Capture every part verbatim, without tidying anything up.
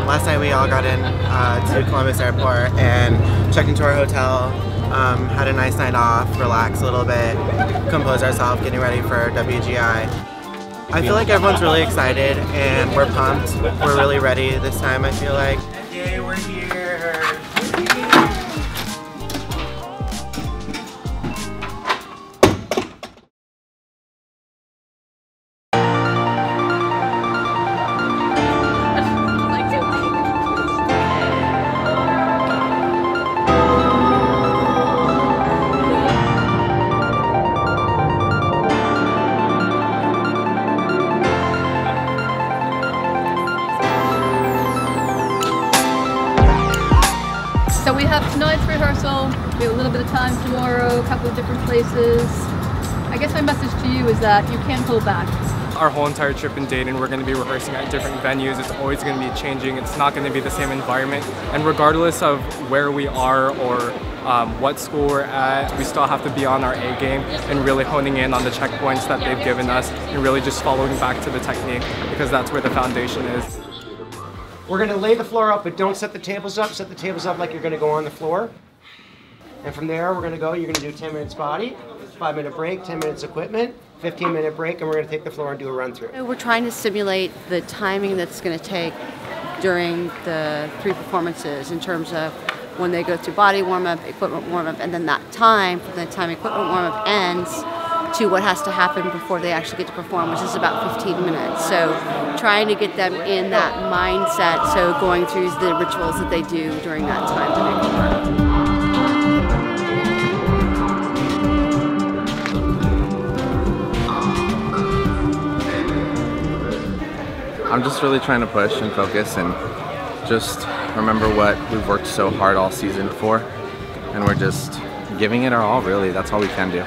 last night we all got in uh, to Columbus Airport and checked into our hotel, um, had a nice night off, relaxed a little bit, composed ourselves, getting ready for W G I. I feel like everyone's really excited and we're pumped. We're really ready this time, I feel like. Yay, we're here! So we have tonight's rehearsal, we have a little bit of time tomorrow, a couple of different places. I guess my message to you is that you can't hold back. Our whole entire trip in Dayton, we're going to be rehearsing at different venues. It's always going to be changing. It's not going to be the same environment. And regardless of where we are or um, what school we're at, we still have to be on our A game and really honing in on the checkpoints that they've given us and really just following back to the technique, because that's where the foundation is. We're going to lay the floor up, but don't set the tables up. Set the tables up like you're going to go on the floor. And from there, we're going to go, you're going to do ten minutes body, five minute break, ten minutes equipment, fifteen minute break, and we're going to take the floor and do a run through. We're trying to simulate the timing that's going to take during the three performances in terms of when they go through body warm-up, equipment warm-up, and then that time, from the time equipment warm-up ends, to what has to happen before they actually get to perform, which is about fifteen minutes. So trying to get them in that mindset, so going through the rituals that they do during that time to make sure. I'm just really trying to push and focus and just remember what we've worked so hard all season for, and we're just giving it our all, really. That's all we can do.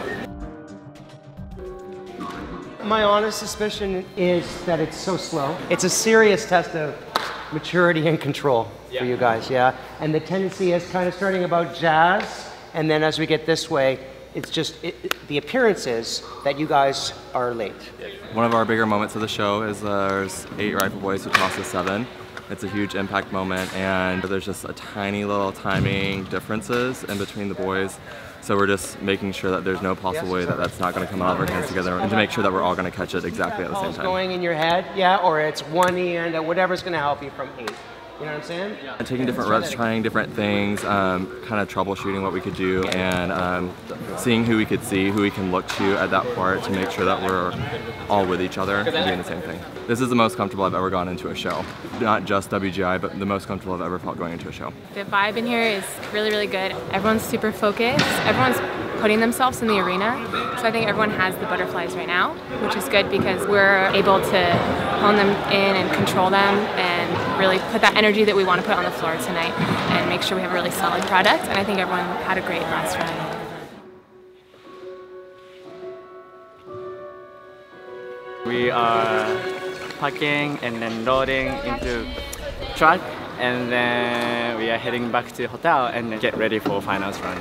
My honest suspicion is that it's so slow. It's a serious test of maturity and control yeah. for you guys, yeah? And the tendency is kind of starting about jazz, and then as we get this way, it's just, it, it, the appearance is that you guys are late. One of our bigger moments of the show is there's eight rifle boys who toss a seven. It's a huge impact moment, and there's just a tiny little timing differences in between the boys. So we're just making sure that there's no possible way that that's not going to come out of our hands together, and to make sure that we're all going to catch it exactly at the same time. Going in your head, yeah, or it's one and whatever's going to help you from eight. You know what I'm saying? Yeah. And taking different reps, trying different things, um, kind of troubleshooting what we could do, and um, seeing who we could see, who we can look to at that part to make sure that we're all with each other and doing the same thing. This is the most comfortable I've ever gone into a show. Not just W G I, but the most comfortable I've ever felt going into a show. The vibe in here is really, really good. Everyone's super focused. Everyone's putting themselves in the arena. So I think everyone has the butterflies right now, which is good because we're able to hone them in and control them and really put that energy that we want to put on the floor tonight and make sure we have a really solid product. And I think everyone had a great last run. We are packing and then loading into truck, and then we are heading back to the hotel and then get ready for finals run.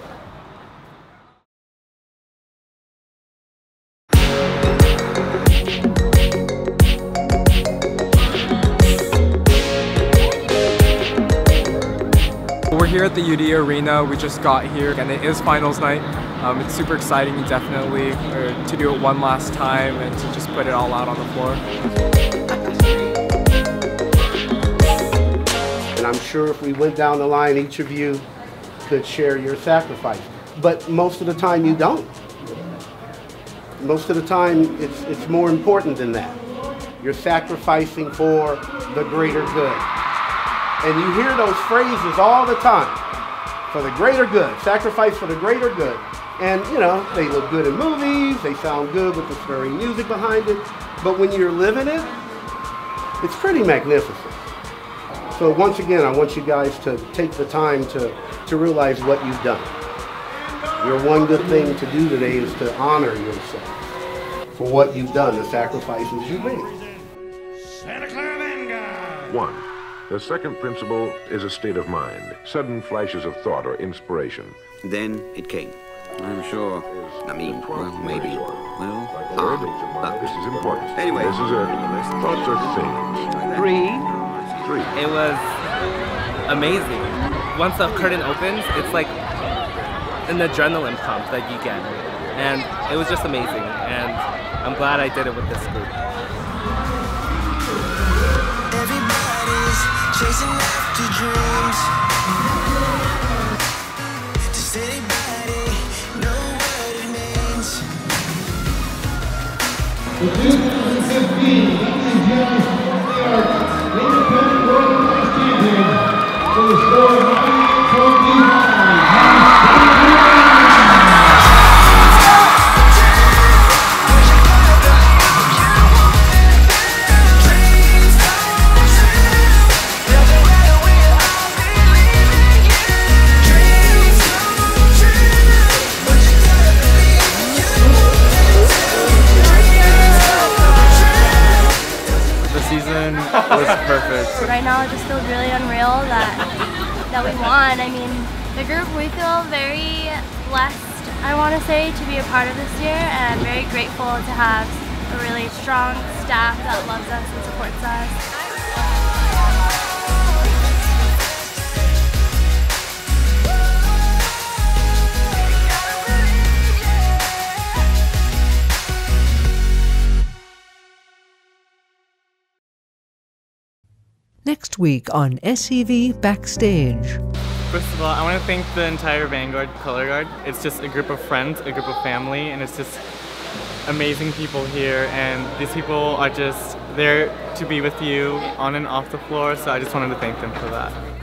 We're here at the U D Arena. We just got here and it is finals night. Um, it's super exciting, definitely, uh, to do it one last time and to just put it all out on the floor. And I'm sure if we went down the line, each of you could share your sacrifice. But most of the time you don't. Most of the time it's, it's more important than that. You're sacrificing for the greater good. And you hear those phrases all the time. For the greater good, sacrifice for the greater good. And you know, they look good in movies, they sound good with the stirring music behind it, but when you're living it, it's pretty magnificent. So once again, I want you guys to take the time to, to realize what you've done. Your one good thing to do today is to honor yourself for what you've done, the sacrifices you've made. Santa Clara Vanguard! One. The second principle is a state of mind, sudden flashes of thought or inspiration. Then it came. I'm sure. I mean, well, maybe. Well, ah, this is important. Anyway. This is a thoughts are things. Three. three. It was amazing. Once the curtain opens, it's like an adrenaline pump that you get. And it was just amazing. And I'm glad I did it with this group. Everybody's chasing after dreams. Does anybody know what it means? The two thousand fifteen Independent World Class Champion with a score of nine twenty-nine. Was perfect. Right now it just feels really unreal that that we won. I mean, the group, we feel very blessed, I want to say, to be a part of this year, and very grateful to have a really strong staff that loves us and supports us. Next week on S C V Backstage. First of all, I want to thank the entire Vanguard Color Guard. It's just a group of friends, a group of family, and it's just amazing people here, and these people are just there to be with you on and off the floor, so I just wanted to thank them for that.